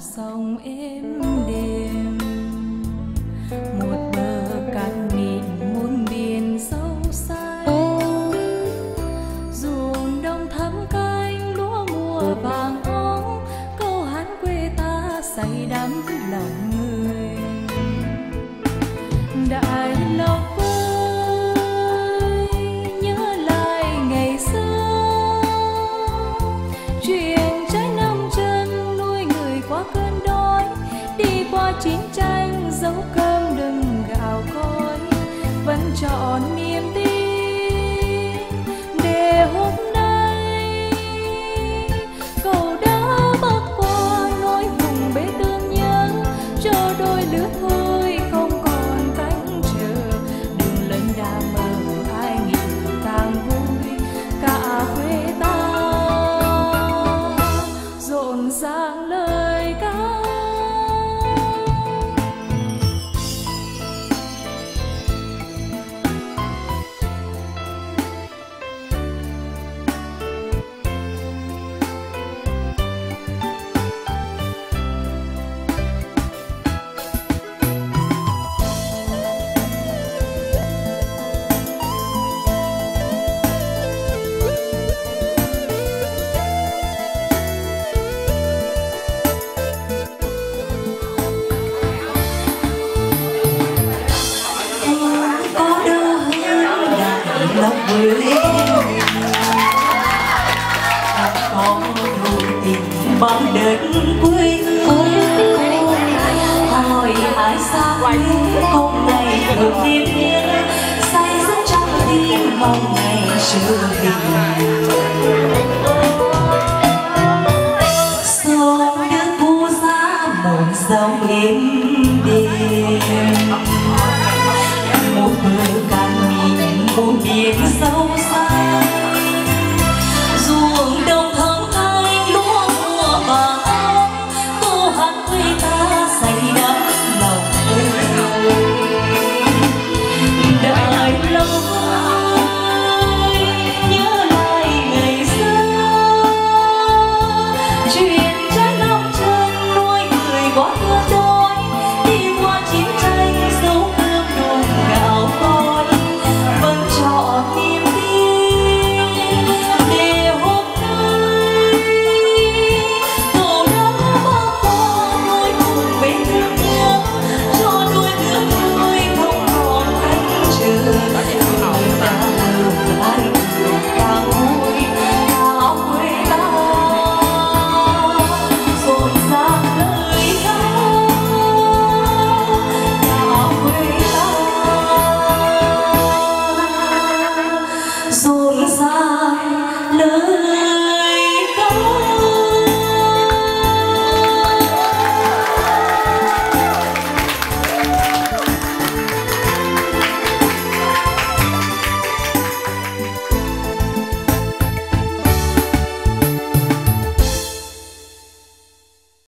sông êm đềm, một bờ cát mịn muôn biển sâu xanh, ruộng đồng thắm canh lúa mùa vàng óng, câu hát quê ta say đắm lòng người. Đại lộc ơi, nhớ lại ngày xưa, chuyện trái năm chân nuôi người qua cơn đói, đi qua chiến tranh dấu cơm đừng gạo cối, vẫn trọn niềm tin để hôm nay cậu đã bước qua nỗi vùng bể tương nhớ, cho đôi lứa thôi không còn cánh chờ. Đừng lên đà mơ ai nghĩ càng vui, cả quê ta rộn ràng lời ca. Lòng quê có đôi tình bao đất quê hương, hỏi ai sao hôm nay được đêm nhớ, say rất trong tim mong ngày xưa tình. Sông nước vu giá một dòng êm